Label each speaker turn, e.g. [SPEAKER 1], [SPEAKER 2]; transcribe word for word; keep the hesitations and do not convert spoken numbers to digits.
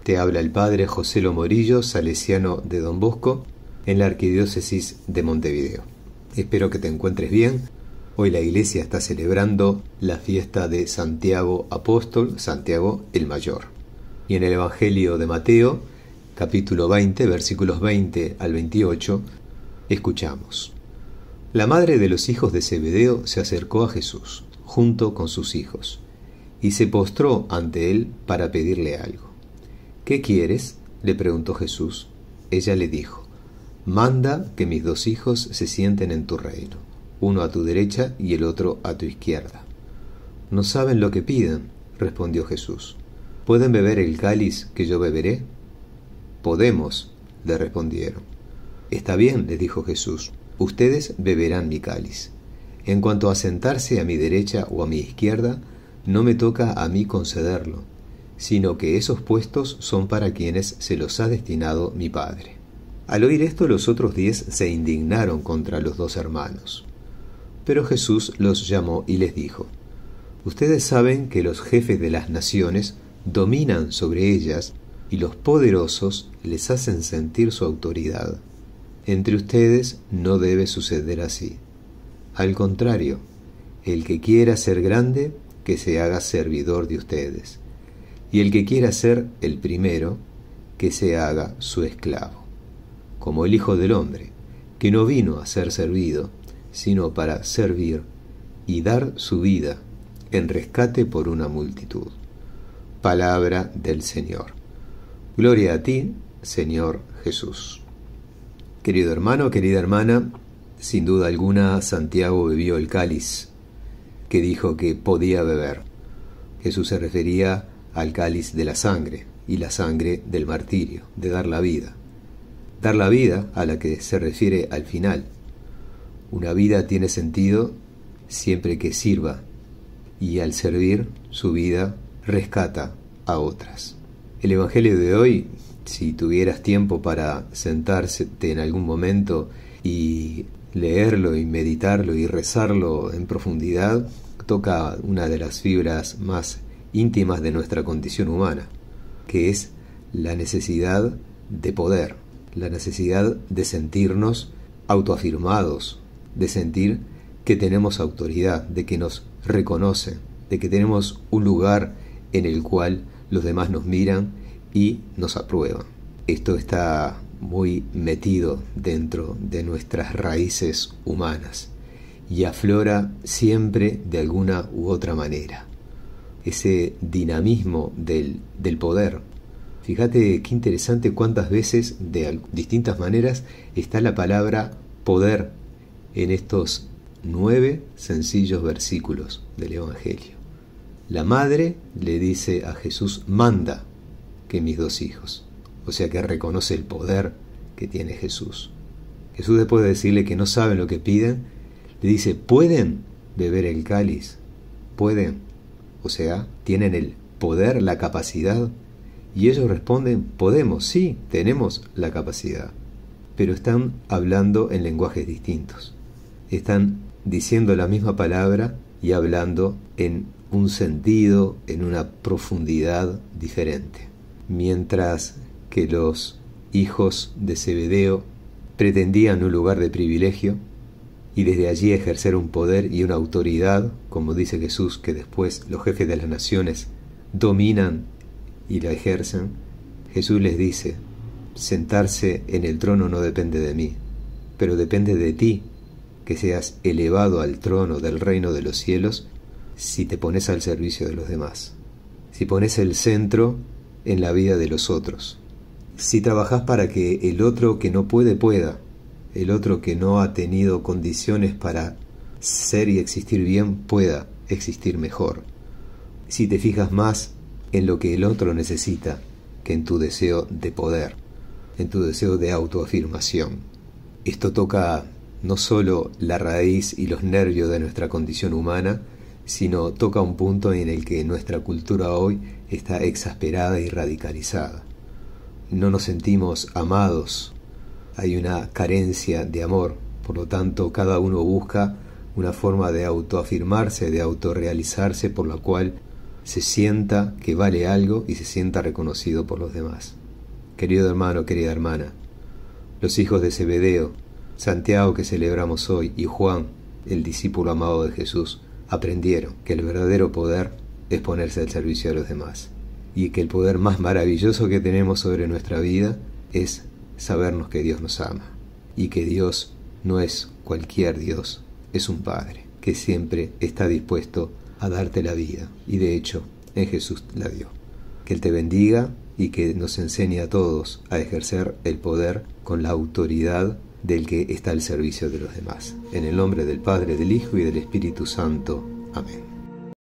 [SPEAKER 1] Te habla el padre José Lo Morillo, salesiano de Don Bosco, en la Arquidiócesis de Montevideo. Espero que te encuentres bien. Hoy la Iglesia está celebrando la fiesta de Santiago Apóstol, Santiago el Mayor. Y en el Evangelio de Mateo, capítulo veinte, versículos veinte al veintiocho, escuchamos. La madre de los hijos de Zebedeo se acercó a Jesús, junto con sus hijos, y se postró ante él para pedirle algo. ¿Qué quieres?, le preguntó Jesús. Ella le dijo, manda que mis dos hijos se sienten en tu reino, uno a tu derecha y el otro a tu izquierda. No saben lo que piden, respondió Jesús. ¿Pueden beber el cáliz que yo beberé? Podemos, le respondieron. Está bien, les dijo Jesús, ustedes beberán mi cáliz. En cuanto a sentarse a mi derecha o a mi izquierda, no me toca a mí concederlo, sino que esos puestos son para quienes se los ha destinado mi Padre. Al oír esto, los otros diez se indignaron contra los dos hermanos. Pero Jesús los llamó y les dijo, ustedes saben que los jefes de las naciones dominan sobre ellas y los poderosos les hacen sentir su autoridad. Entre ustedes no debe suceder así. Al contrario, el que quiera ser grande, que se haga servidor de ustedes. Y el que quiera ser el primero, que se haga su esclavo. Como el Hijo del Hombre, que no vino a ser servido, sino para servir y dar su vida en rescate por una multitud. Palabra del Señor. Gloria a ti, Señor Jesús. Querido hermano, querida hermana, sin duda alguna Santiago bebió el cáliz que dijo que podía beber. Jesús se refería al cáliz de la sangre y la sangre del martirio, de dar la vida. Dar la vida a la que se refiere al final. Una vida tiene sentido siempre que sirva, y al servir su vida rescata a otras. El Evangelio de hoy, si tuvieras tiempo para sentarte en algún momento y leerlo y meditarlo y rezarlo en profundidad, toca una de las fibras más íntimas de nuestra condición humana, que es la necesidad de poder, la necesidad de sentirnos autoafirmados, de sentir que tenemos autoridad, de que nos reconocen, de que tenemos un lugar en el cual los demás nos miran y nos aprueban. Esto está muy metido dentro de nuestras raíces humanas y aflora siempre de alguna u otra manera. Ese dinamismo del, del poder. Fíjate qué interesante cuántas veces, de distintas maneras, está la palabra poder en estos nueve sencillos versículos del Evangelio. La madre le dice a Jesús, manda que mis dos hijos, o sea que reconoce el poder que tiene Jesús. Jesús, después de decirle que no saben lo que piden, le dice, ¿pueden beber el cáliz? ¿Pueden? O sea, tienen el poder, la capacidad. Y ellos responden, podemos, sí, tenemos la capacidad. Pero están hablando en lenguajes distintos. Están diciendo la misma palabra y hablando en un sentido, en una profundidad diferente. Mientras que los hijos de Zebedeo pretendían un lugar de privilegio y desde allí ejercer un poder y una autoridad, como dice Jesús, que después los jefes de las naciones dominan y la ejercen, Jesús les dice, sentarse en el trono no depende de mí, pero depende de ti, que seas elevado al trono del reino de los cielos si te pones al servicio de los demás, si pones el centro en la vida de los otros, si trabajas para que el otro que no puede, pueda, el otro que no ha tenido condiciones para ser y existir bien, pueda existir mejor, si te fijas más en lo que el otro necesita que en tu deseo de poder, en tu deseo de autoafirmación. Esto toca no solo la raíz y los nervios de nuestra condición humana, sino toca un punto en el que nuestra cultura hoy está exasperada y radicalizada. No nos sentimos amados, hay una carencia de amor, por lo tanto cada uno busca una forma de autoafirmarse, de autorrealizarse, por la cual se sienta que vale algo y se sienta reconocido por los demás. Querido hermano, querida hermana, los hijos de Zebedeo, Santiago que celebramos hoy y Juan, el discípulo amado de Jesús, aprendieron que el verdadero poder es ponerse al servicio de los demás y que el poder más maravilloso que tenemos sobre nuestra vida es sabernos que Dios nos ama y que Dios no es cualquier Dios, es un Padre que siempre está dispuesto a darte la vida y de hecho en Jesús la dio. Que Él te bendiga y que nos enseñe a todos a ejercer el poder con la autoridad del que está al servicio de los demás. En el nombre del Padre, del Hijo y del Espíritu Santo. Amén.